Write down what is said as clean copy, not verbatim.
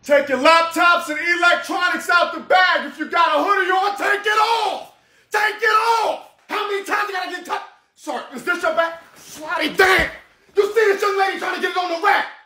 Take your laptops and electronics out the bag. If you got a hoodie on, take it off. Take it off. How many times I gotta get touched? Sorry, is this your bag? Slide it down. You see this young lady trying to get it on the rack.